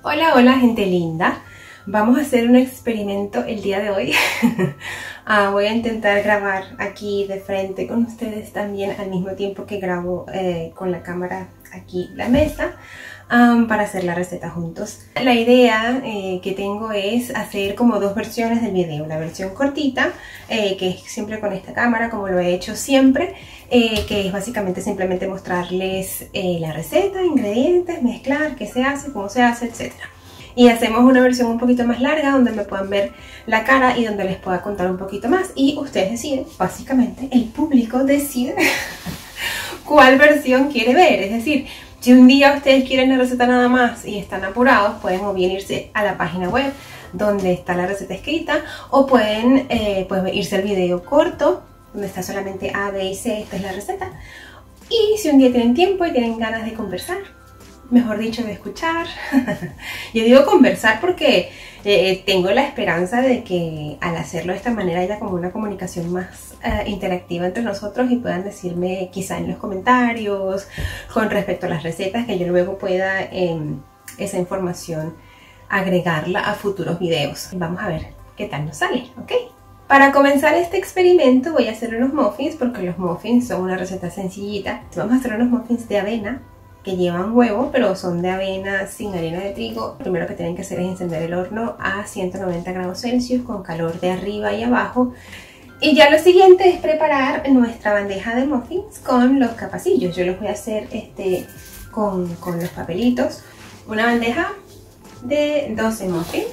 Hola, hola gente linda. Vamos a hacer un experimento el día de hoy. Voy a intentar grabar aquí de frente con ustedes también al mismo tiempo que grabo con la cámara aquí la mesa para hacer la receta juntos. La idea que tengo es hacer como dos versiones del video. La versión cortita, que es siempre con esta cámara como lo he hecho siempre, que es básicamente simplemente mostrarles la receta, ingredientes, mezclar, qué se hace, cómo se hace, etc. Y hacemos una versión un poquito más larga donde me puedan ver la cara y donde les pueda contar un poquito más. Y ustedes deciden, básicamente el público decide cuál versión quiere ver. Es decir, si un día ustedes quieren la receta nada más y están apurados, pueden o bien irse a la página web donde está la receta escrita, o pueden irse al video corto donde está solamente A, B y C, esta es la receta. Y si un día tienen tiempo y tienen ganas de conversar, mejor dicho, de escuchar. Yo digo conversar porque tengo la esperanza de que al hacerlo de esta manera haya como una comunicación más interactiva entre nosotros y puedan decirme quizá en los comentarios con respecto a las recetas, que yo luego pueda esa información agregarla a futuros videos. Vamos a ver qué tal nos sale, ¿ok? Para comenzar este experimento voy a hacer unos muffins, porque los muffins son una receta sencillita. Vamos a hacer unos muffins de avena que llevan huevo, pero son de avena sin harina de trigo. Lo primero que tienen que hacer es encender el horno a 190 grados Celsius con calor de arriba y abajo. Y ya lo siguiente es preparar nuestra bandeja de muffins con los capacillos. Yo los voy a hacer con los papelitos. Una bandeja de 12 muffins,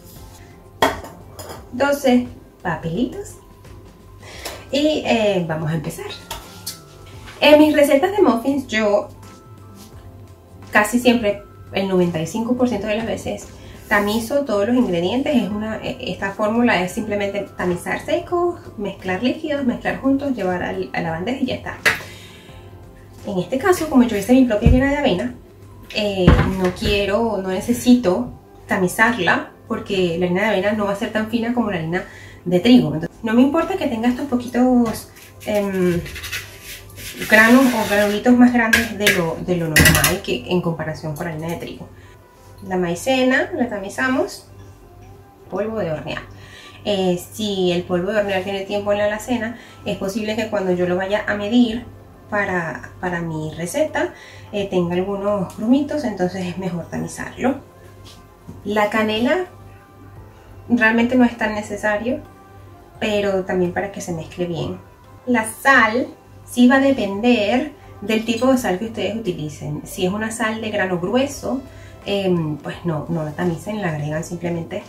12 papelitos, y vamos a empezar. En mis recetas de muffins yo casi siempre, el 95% de las veces, tamizo todos los ingredientes. Esta fórmula es simplemente tamizar secos, mezclar líquidos, mezclar juntos, llevar a la bandeja y ya está. En este caso, como yo hice mi propia harina de avena, no necesito tamizarla, porque la harina de avena no va a ser tan fina como la harina de trigo. Entonces, no me importa que tenga estos poquitos granos o granulitos más grandes de lo normal que en comparación con la harina de trigo. La maicena la tamizamos. Polvo de hornear. Si el polvo de hornear tiene tiempo en la alacena, es posible que cuando yo lo vaya a medir para mi receta tenga algunos grumitos, entonces es mejor tamizarlo. La canela realmente no es tan necesario, pero también para que se mezcle bien. La sal sí va a depender del tipo de sal que ustedes utilicen. Si es una sal de grano grueso, pues no la tamicen, la agregan simplemente.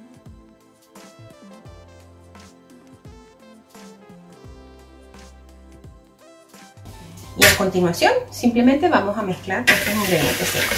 Y a continuación simplemente vamos a mezclar estos ingredientes secos.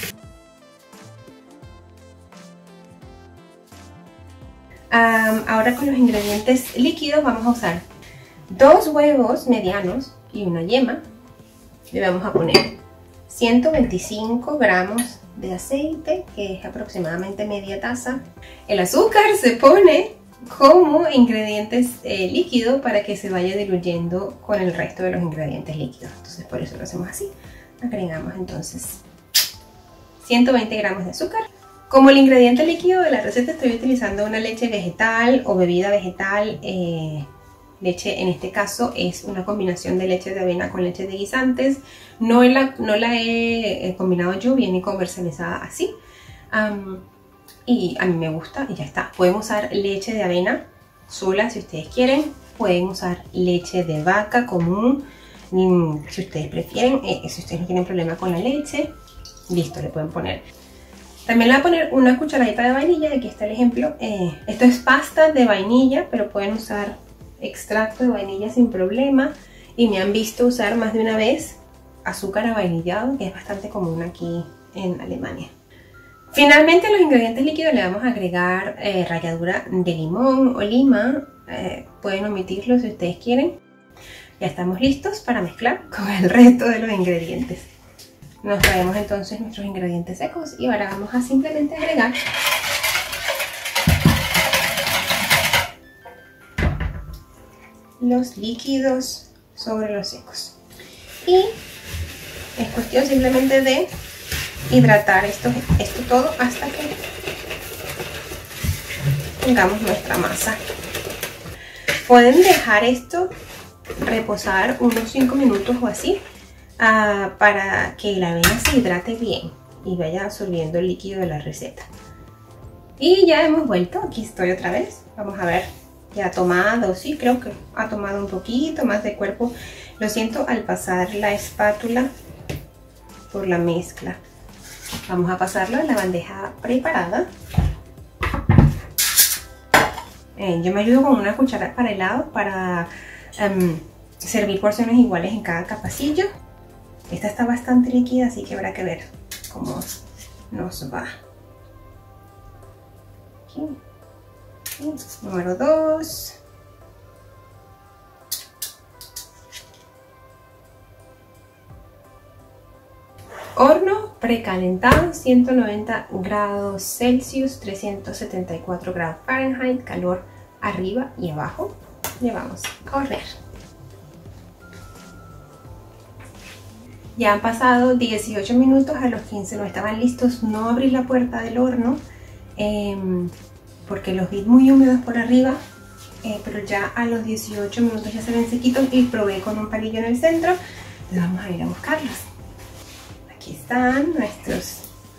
Ahora con los ingredientes líquidos vamos a usar 2 huevos medianos y una yema. Le vamos a poner 125 gramos de aceite, que es aproximadamente media taza. El azúcar se pone como ingredientes líquido para que se vaya diluyendo con el resto de los ingredientes líquidos. Entonces por eso lo hacemos así. Agregamos entonces 120 gramos de azúcar. Como el ingrediente líquido de la receta estoy utilizando una leche vegetal o bebida vegetal. Leche en este caso es una combinación de leche de avena con leche de guisantes. No la he combinado yo, viene comercializada así. Y a mí me gusta y ya está. Pueden usar leche de avena sola si ustedes quieren. Pueden usar leche de vaca común si ustedes prefieren. Si ustedes no tienen problema con la leche, listo, le pueden poner. También le voy a poner una cucharadita de vainilla. Aquí está el ejemplo. Esto es pasta de vainilla, pero pueden usar extracto de vainilla sin problema. Y me han visto usar más de una vez azúcar avainillado, que es bastante común aquí en Alemania. Finalmente, a los ingredientes líquidos le vamos a agregar ralladura de limón o lima. Pueden omitirlo si ustedes quieren. Ya estamos listos para mezclar con el resto de los ingredientes. Nos traemos entonces nuestros ingredientes secos y ahora vamos a simplemente agregar los líquidos sobre los secos. Y es cuestión simplemente de hidratar esto todo hasta que tengamos nuestra masa. Pueden dejar esto reposar unos 5 minutos o así para que la avena se hidrate bien y vaya absorbiendo el líquido de la receta. Y ya hemos vuelto, aquí estoy otra vez. Vamos a ver, ya ha tomado, sí, creo que ha tomado un poquito más de cuerpo. Lo siento al pasar la espátula por la mezcla. Vamos a pasarlo en la bandeja preparada. Yo me ayudo con una cuchara para helado para servir porciones iguales en cada capacillo. Esta está bastante líquida, así que habrá que ver cómo nos va. Aquí. Número 2. Horno precalentado, 190 grados Celsius, 374 grados Fahrenheit, calor arriba y abajo. Le vamos a hornear. Ya han pasado 18 minutos, a los 15 no estaban listos. No abrí la puerta del horno porque los vi muy húmedos por arriba, pero ya a los 18 minutos ya se ven sequitos y probé con un palillo en el centro. Entonces vamos a ir a buscarlos. Aquí están nuestros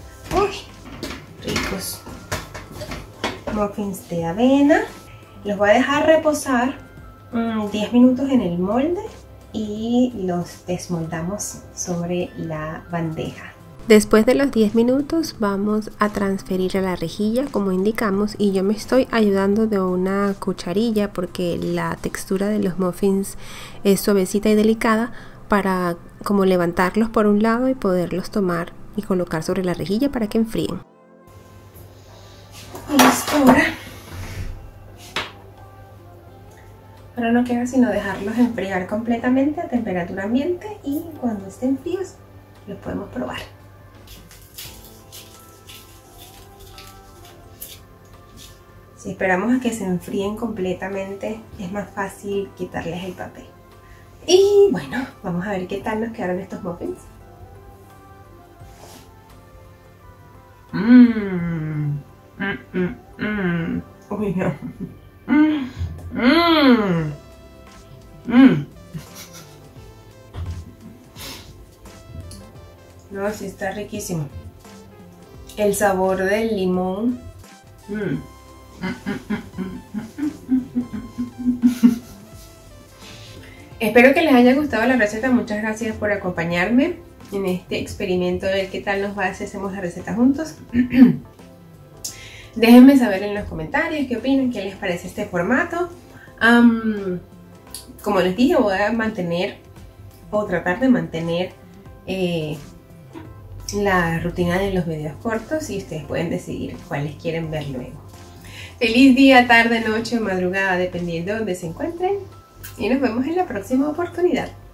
ricos muffins de avena. Los voy a dejar reposar 10 minutos en el molde y los desmoldamos sobre la bandeja. Después de los 10 minutos vamos a transferir a la rejilla como indicamos, y yo me estoy ayudando de una cucharilla porque la textura de los muffins es suavecita y delicada, para como levantarlos por un lado y poderlos tomar y colocar sobre la rejilla para que enfríen. Listo, ahora no queda sino dejarlos enfriar completamente a temperatura ambiente y cuando estén fríos los podemos probar. Si esperamos a que se enfríen completamente es más fácil quitarles el papel. Y bueno, vamos a ver qué tal nos quedaron estos muffins. Uy, no. No, sí está riquísimo. El sabor del limón. Espero que les haya gustado la receta. Muchas gracias por acompañarme en este experimento de ver qué tal nos va si hacemos la receta juntos. Déjenme saber en los comentarios qué opinan, qué les parece este formato. Como les dije, voy a mantener o tratar de mantener la rutina de los videos cortos y ustedes pueden decidir cuáles quieren ver luego. Feliz día, tarde, noche o madrugada, dependiendo de donde se encuentren. Y nos vemos en la próxima oportunidad.